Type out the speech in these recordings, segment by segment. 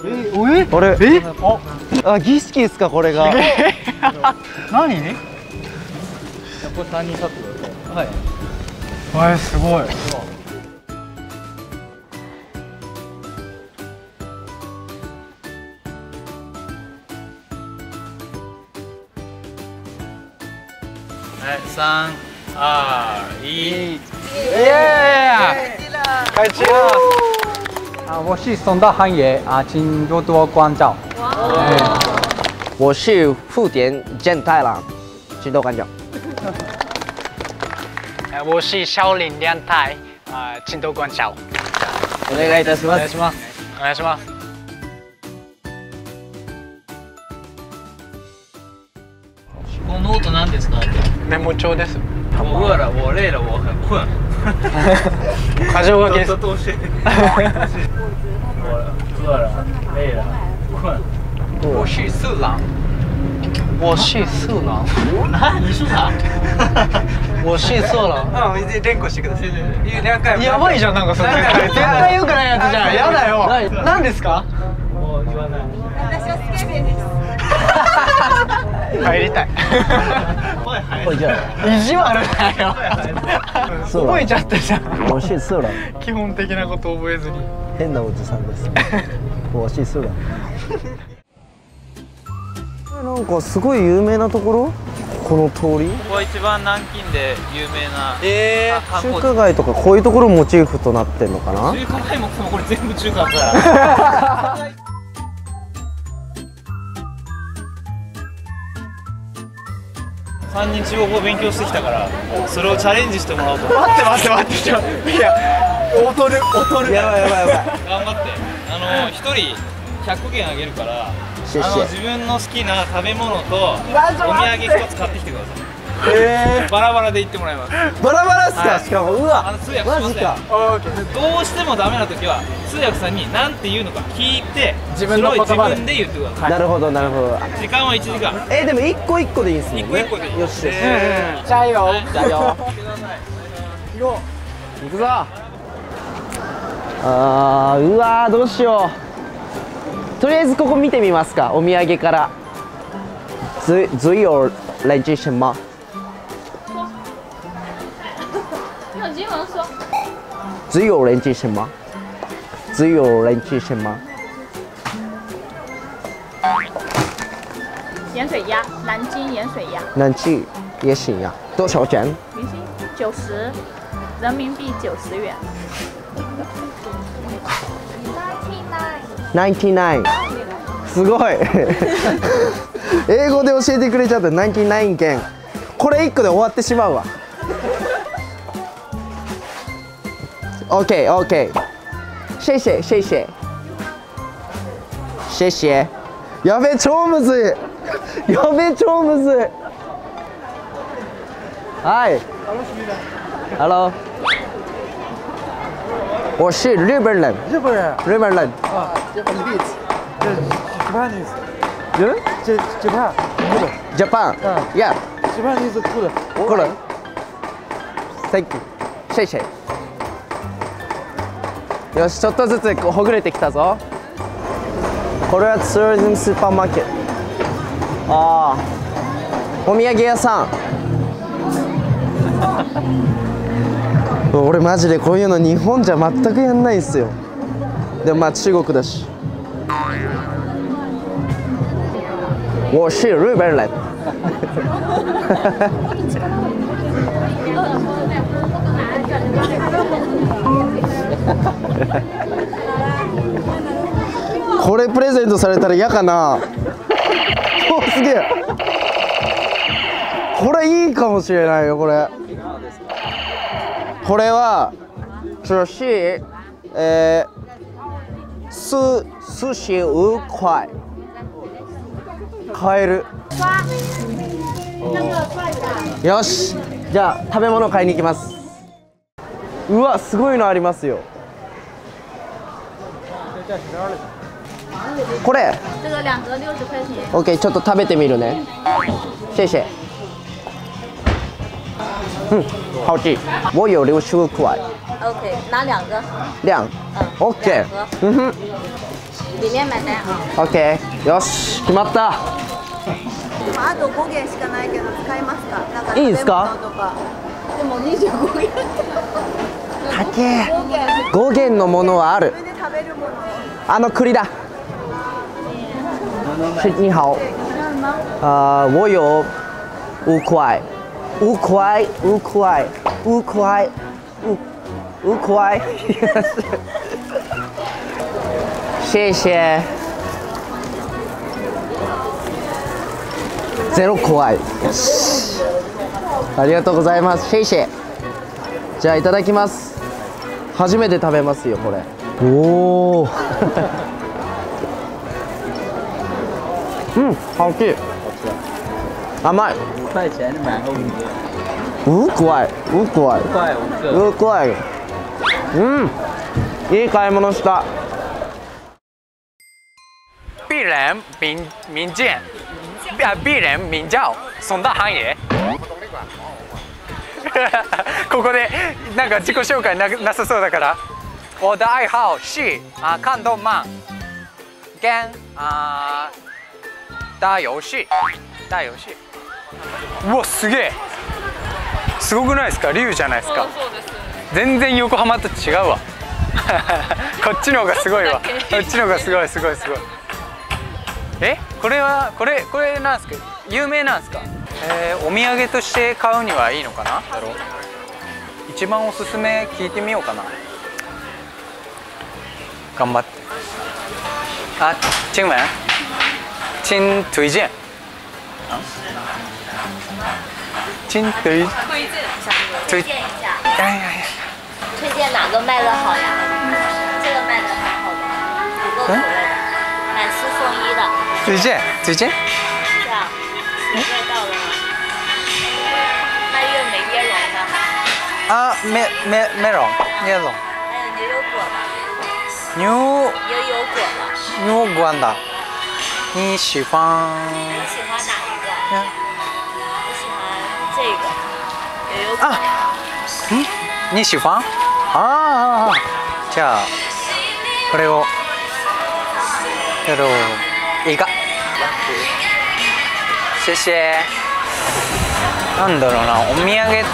あれあ、儀式ですかこれが。 何？ これ3人立ってください。 はい。すごい。 はい、3、2、1。 开吃啊！我是松大汉爷啊，请多多关照。 我是富田健太郎，请多关照。 我是少林两太啊，请多关照。 お願いいたします。 お願いします。お願いします。 このノート何ですか？ メモ帳です。 我饿了，我累了，我很困。 箇条書きです。 都是。我饿了，累了，困。 我是色狼。我是色狼。 啊，你是啥？ 我是色狼。 啊，連呼してください。2回。 やばいじゃんなんかそれ。絶対良くないやつじゃん。やだよ。何ですか？ もう言わない。 私はスケベです。 入りたい。意地悪だよ。覚えちゃったじゃん。 我是色狼。 基本的なこと覚えずに。 変なおじさんです。我是色狼。なんかすごい有名なところ？この通り？ ここ一番南京で有名な。 中華街とかこういうところモチーフとなってんのかな？ 中華街もこれ全部中華だから。3人中国語勉強してきたからそれをチャレンジしてもらおうと。 待ってちょ。いや、劣る。 やばい。 頑張って1人100元あげるからシェシェ自分の好きな食べ物とお土産1つ買ってきてください。バラバラで行ってもらいます。 バラバラっすか？ はいしかもうわ通訳しません。 マジか。 どうしてもダメな時は通訳さんに何て言うのか聞いて自分の言葉でそれを自分で言ってください。 なるほどなるほど。 時間は1時間。 でも一個一個でいいんすもんね。 一個一個でいい。 よし。 じゃあよ。 じゃあよ。行くぞ。うわーどうしよう。とりあえずここ見てみますか。お土産から。只有来自什么？ 用英文说。 只有人机什么？只有人机什么？ 盐水鸭，南京盐水鸭。 南京也行呀。多少钱明星90，人民币90元。 ？99。すごい。英語で教えてくれちゃった99件。これ1個で終わってしまうわ。OK。谢谢。谢谢。やべ超むずい。はい。Hello。我是日本人。 日本人。 啊 Japanese。 Japan。Yeah。 Japanese good。 Good。Thank you。谢谢。よし、ちょっとずつほぐれてきたぞ。これはツーリズムスーパーマーケット。ああ、お土産屋さん。俺マジでこういうの日本じゃ全くやんないんすよ。でもまあ中国だし。我是日本人。これプレゼントされたら嫌かな。おすげえ。これいいかもしれないよこれ。これは这是45块。買える。よし、じゃあ食べ物買いに行きます。うわ、すごいのありますよ。これ。 这个2个60块钱。 OK、ちょっと食べてみるね。谢谢。好吃。我有65块。 OK，拿2个。 2。OK。 里面买单。 OK。よし、決まった。 あと5元しかないけど使いますか？なんかいいですか？ 食べ物とかでも25元。 高え。5元のものはある。 それで食べるもの。 あの栗だ。你好。我有5块。5块，5块，5块，5块。谢谢。0块。ありがとうございます。谢谢。じゃあいただきます。初めて食べますよこれ。おお。好吃。甘い。 5块钱买欧米茄。 5块。5块。5块。いい買い物した。 鄙人名见，鄙人名叫宋大汉爷。ここでなんか自己紹介なさそうだから。我的爱好是看动漫，跟打遊戲。うわすげえ。すごくないですか？龍じゃないですか。全然横浜と違うわ。こっちの方がすごいわ。こっちの方がすごい。これなんですか？有名なんですか？お土産として買うにはいいのかな？だろう。一番おすすめ聞いてみようかな。頑張って。请问，请推荐。请推荐一下。 推荐哪个卖的好呀？这个卖的很好的，土豆口味的，买4送1的。 推荐。 这样，时间到了吗？卖月美椰蓉的。 メロン。 还有牛油果的。 牛牛油果的。 牛果的。你喜欢？ 你喜欢哪一个？我喜欢这个牛油果。 你喜欢？じゃあこれをいいか。谢谢。なんだろうな、お土産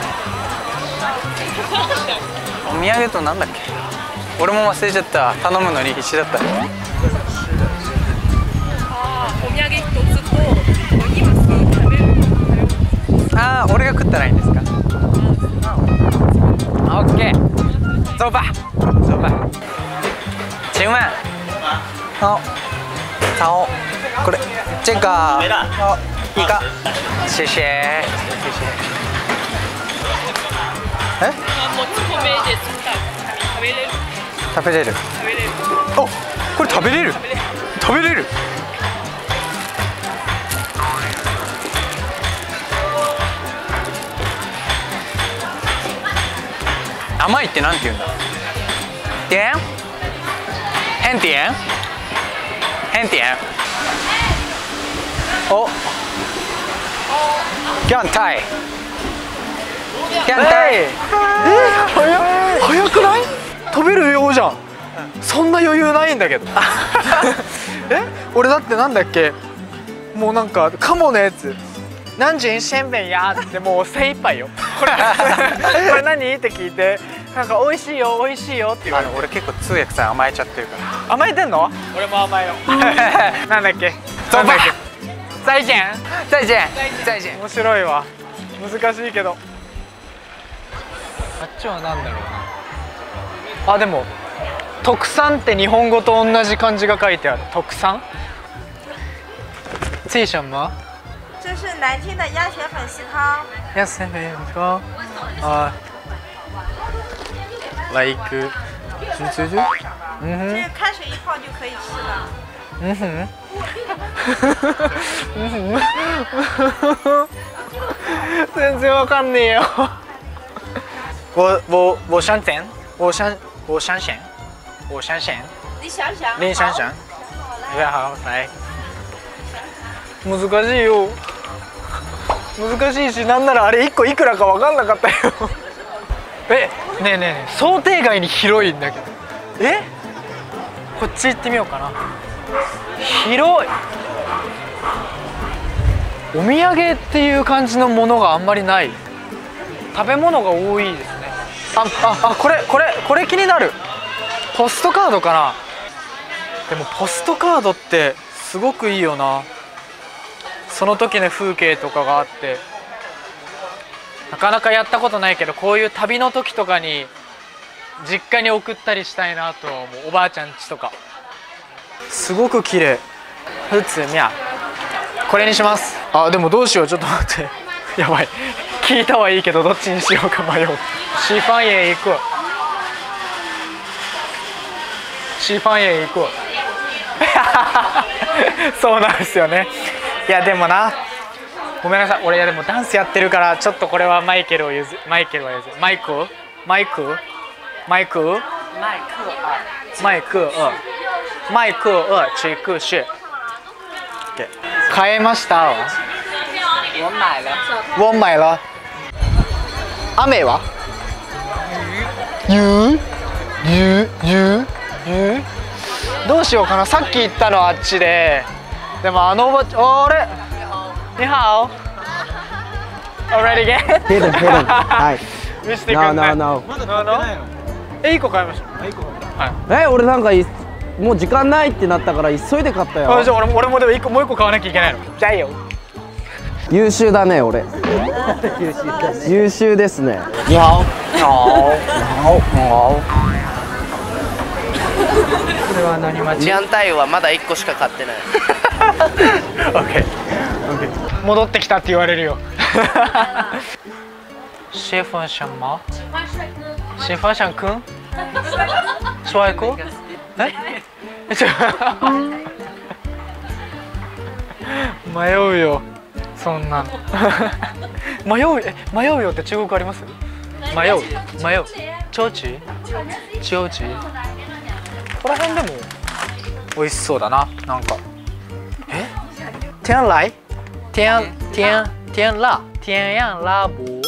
となんだっけ。俺も忘れちゃった。頼むのに必死だった。 お土産1つと今すぐ食べるもの俺が食ったらいいんですか？オッケー。走吧。请问これ这个いいか。谢谢。 持ち米で作った食べれる。 食べれる。お、これ食べれる。甘いってなんて言うんだ。変点。お、ギャンタイ。早くない？食べる余裕じゃん。そんな余裕ないんだけど。俺だってなんだっけ、もうなんかカモのやつ何時せんべんやってもう精一杯よ。これ何って聞いて、なんか美味しいよって言われる。俺結構通訳さん甘えちゃってるから。甘えてんの？俺も甘えよ。なんだっけ、再见。面白いわ。難しいけど。あっちはなんだろうな。でも特産って日本語と同じ漢字が書いてある。特産？这什么？ 这是南京的鸭血粉丝汤。 鸭血粉丝汤。like。 这开水一泡就可以吃了。 全然わかんねえよ。我相信。林想想。来。難しいよ。難しいし、なんならあれ1個いくらか分かんなかったよ。ねえ想定外に広いんだけど。 こっち行ってみようかな。広い。お土産っていう感じのものがあんまりない。食べ物が多いですね。これ気になる。ポストカードかな。でもポストカードってすごくいいよな。その時の風景とかがあって、なかなかやったことないけど、こういう旅の時とかに実家に送ったりしたいなと思う。おばあちゃん家とかすごく綺麗。普通にゃこれにします。あ、でもどうしよう、ちょっと待って。やばい、聞いたはいいけどどっちにしようか迷う。シーファンへ行く。シーファンへ行く。そうなんですよね。いやでもな、ごめんなさい、俺でもダンスやってるからちょっとこれはマイケルは譲る。マイクチクシュ。買えました。我买了。雨は？どうしようかな。さっき行ったのはあっちで、でもあのおばちゃん、あれ？你好。Already get？ Hidden. はい。 見せてくれない。 No. 1個買いました。 俺なんかもう時間ないってなったから急いで買ったよ。 じゃあ俺もでももう1個買わなきゃいけないの。じゃあいいよ。 優秀だね俺。優秀ですね。 你好。これは何待ち？ ジャンタイはまだ1個しか買ってない。 オッケー。戻ってきたって言われるよ。シェファンシャンマ？シェファンシャン君？帅哥？迷うよ、そんなの。迷うよって中国あります？迷う。チョチ？ここら辺でも美味しそうだな。なんか天来天样拉布。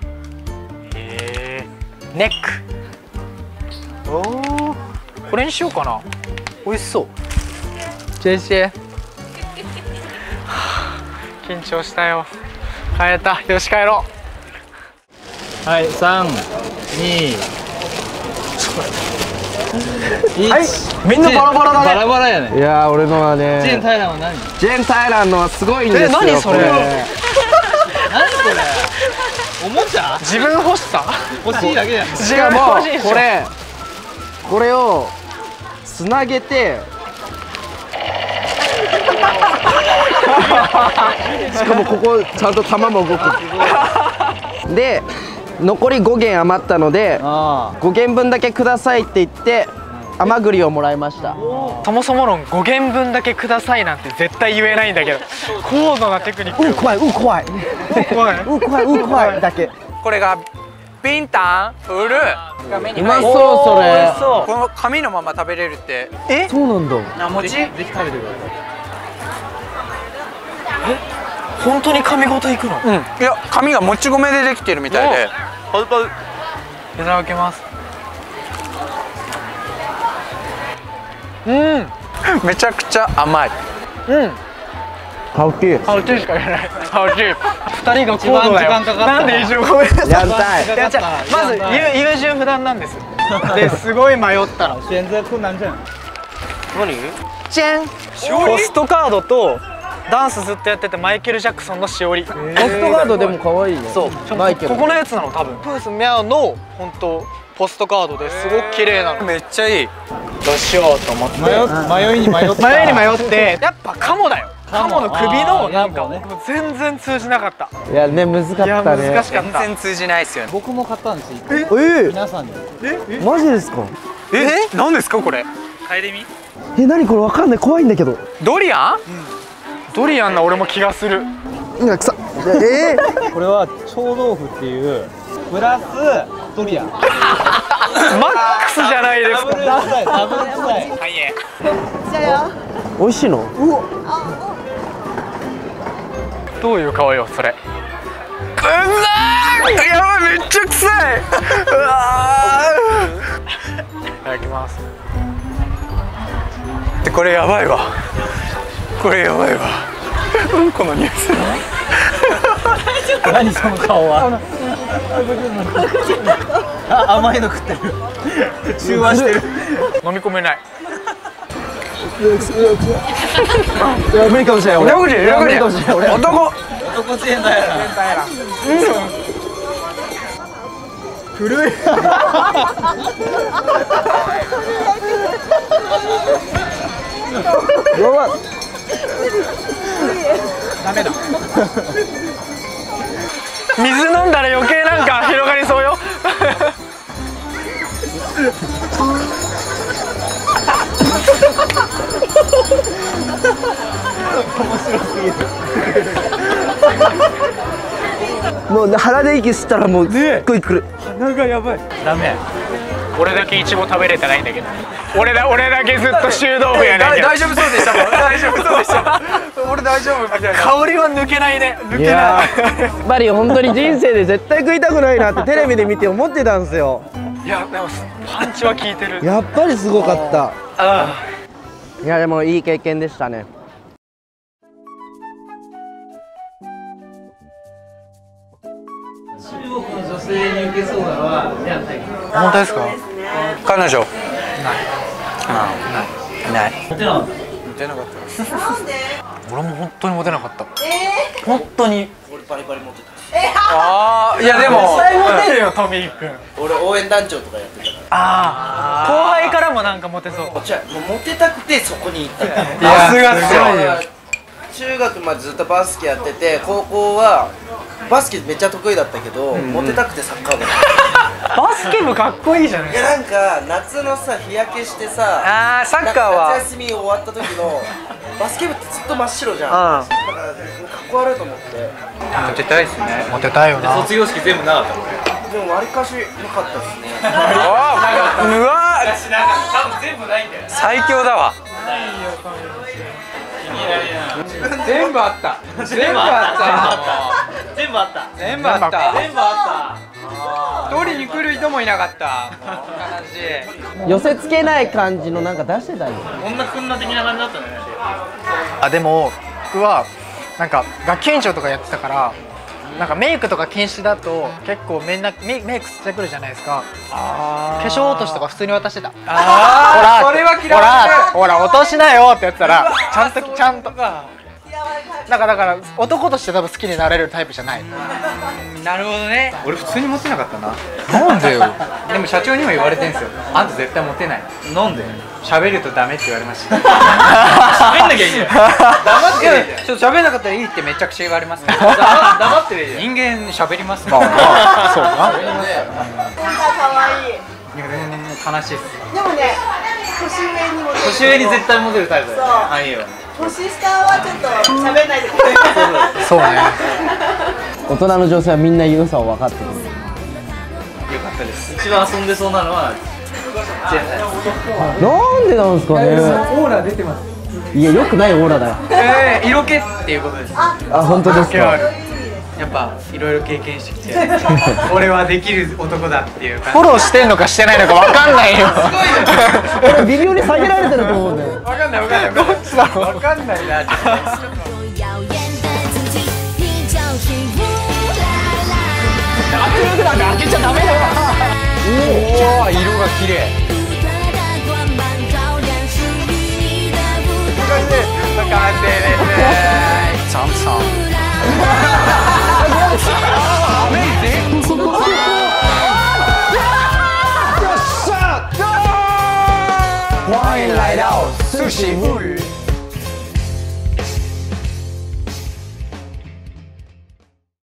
ネック。おお、これにしようかな。美味しそう。ジェシェ。緊張したよ。変えた。よし帰ろう。 はい、3、2、1。 はい、みんなバラバラだね。 バラバラやね。 いやー俺のはね。 ジェーンタイランは何？ ジェーンタイランのはすごいんですよ。 何それ？ 何これ？おもちゃ？ 自分欲しさ？ 欲しいだけじゃん。 しかもこれをつなげて。しかもここちゃんと玉も動く。で残り5元余ったので5元分だけくださいって言って甘栗をもらいました。 そもそもの5元分だけくださいなんて絶対言えないんだけど、高度なテクニック。 怖いだけ。 これがビンタンフル。 うまそうそれ。 この紙のまま食べれるって。 そうなんだ。 あ、餅？ ぜひ食べてください。 本当に紙ごといくの？ うん。いや、紙がもち米でできてるみたいで。 いただきます。 めちゃくちゃ甘い。 ハウティー。 ハウティーしか言えない。ハウティー。2人が高度だよ。なんで一応ごめんなさい。 やんたい。 まず優柔不断なんです。ですごい迷ったの。 選择困難症。 何？ じゃん。ポストカードとダンスずっとやっててマイケル・ジャクソンのしおり。 ポストカードでも可愛いね。 そう。 マイケル。 ここのやつなの多分。プースミャオの本当ポストカードですごく綺麗なの。 めっちゃいい。 どうしようと思って。 迷いに迷った。 迷ってやっぱカモだよ。カモの首のなんかね、 全然通じなかった。 いやね難かったね。 いや難しかっ全た。 然通じないですよね。 僕も買ったんですよ。皆さんに。 マジですか？ 何ですかこれ？ 嗅いでみ。 何これわかんない。怖いんだけど。 ドリアン？ ドリアンな俺も気がする。 いや臭っ。 これは臭豆腐っていうプラスドリアン。 マックスじゃないですか。 ダブル臭い。 美味しいの？ どういう顔よそれ。 やばい、めっちゃ臭い。 いただきます。 ってこれやばいわ。これやばいわ。うんこの匂いする。 何その顔は。あ、甘いの食ってる。中和してる。 飲み込めない。 無理かもしれない。俺無理かもしれない。俺男。 男全体やな。 古い。 ダメだ。水飲んだら余計なんか広がりそうよ。 もう鼻で息吸ったらもうすっごいくる。 鼻がやばい。ダメ。俺だけイチゴ食べれてないんだけど。俺だけずっと臭豆腐やねんけど。大丈夫そうでしたもん。大丈夫そうでした。俺大丈夫。香りは抜けないね。抜けない。 やっぱり本当に人生で絶対食いたくないなってテレビで見て思ってたんですよ。 いやでもパンチは効いてる。 やっぱりすごかった。 あいやでもいい経験でしたね。 中国の女性に受けそうなのはじゃないか。 本当ですか？彼女。ない。 モテなかった。 モテなかった。俺も本当にモテなかった。本当に。 俺バリバリ持ってた。 ああ、いやでも絶対モテるよトミー君。 俺応援団長とかやってたから。 ああ、後輩からもなんかモテそう。 こっちはもうモテたくてそこに行ったから。 さすがすごいよ。 中学までずっとバスケやってて、高校はバスケめっちゃ得意だったけど、モテたくてサッカー部。 バスケ部かっこいいじゃない。 いやなんか夏のさ日焼けしてさ、 ああサッカーは夏休み終わった時のバスケ部ってずっと真っ白じゃん。だからかっこ悪いと思って。 モテたいですね。モテたいよな。 卒業式全部なかったもん。 でもわりかし良かったですね。 うわ私なんか多分全部ないんだよ。 最強だわ。全部あった。全部あった。 全部あった。 全部あった。 全部あった。 取りに来る人もいなかった。悲しい。 寄せつけない感じのなんか出してたよ。 女くんな的な感じだったね。 あでも僕はなんか学級委員長とかやってたから、なんかメイクとか禁止だと結構みんなメイクしてくるじゃないですか。化粧落としとか普通に渡してた。ほらそれは嫌い。ほら落としなよってやったらちゃんとだから男として多分好きになれるタイプじゃない。 なるほどね。俺普通にモテなかったな。なんでよ。でも社長にも言われてんすよ。あんた絶対モテない。なんで？喋るとダメって言われました。喋んなきゃいいんだよ。黙ってるじゃん。ちょっと喋んなかったらいいってめちゃくちゃ言われますから。黙ってるじゃん。人間喋りますね。そうな。 可愛い。 いや全然悲しいっす。 でもね、年上にも年上に絶対モテるタイプだよね。あ、いいよ。 年下はちょっと喋んないでください。 そうね。 大人の女性はみんな良さを分かってる。 よかったです。 一番遊んでそうなのはなんでなんですかね。 オーラ出てます。 いや、良くないオーラだよ。 色気っていうことです。 あ、本当ですか。 やっぱいろいろ経験してきて俺はできる男だっていう感じ。 フォローしてんのかしてないのかわかんないよ。 俺微妙に下げられてると思うんだよ。 わかんないどっちだろう。わかんないな。圧力なんか開けちゃダメだよ。おお、色が綺麗。完成です。サムさん。欢迎来到苏醒物语。